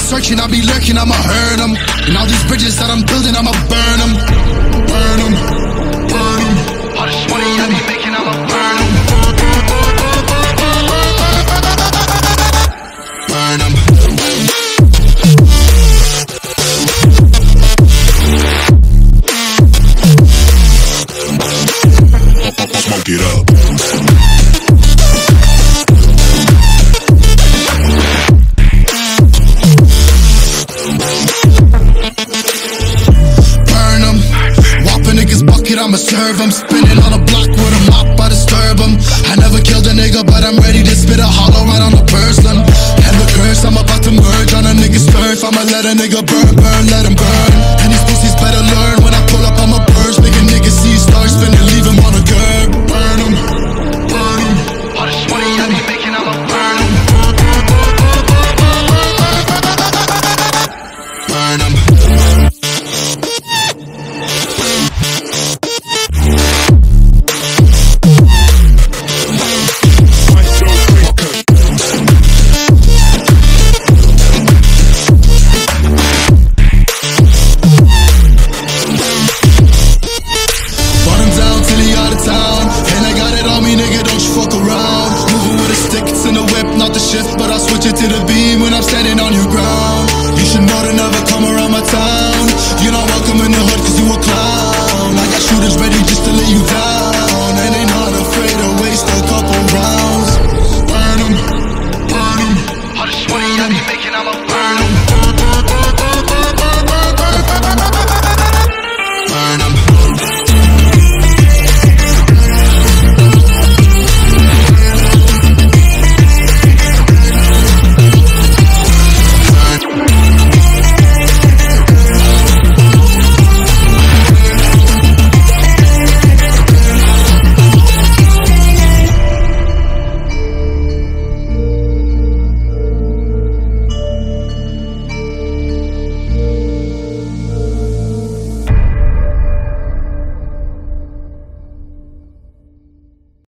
searching, I'll be lurking, I'ma hurt them. And all these bridges that I'm building, I'ma burn them. Burn them, burn them. All this money I be making, I'ma burn them. Burn them. Smoke it up. I'ma serve them, spinning on a block with a mop, I disturb them. I never killed a nigga, but I'm ready to spit a hollow right on the person. And the curse, I'm about to merge on a nigga's turf. I'ma let a nigga burn, burn, let him burn. And these pussies better learn, when I pull up, I'ma burst. Make a nigga see stars spinning, leave him on a curb. Burn him, burn him. All this money I be making, I'ma burn him. Burn him. But I'll switch it to the beam when I'm standing on your ground. You should know to never come around my town. You're not welcome in the hood cause you a clown. I got shooters ready just to lay you down.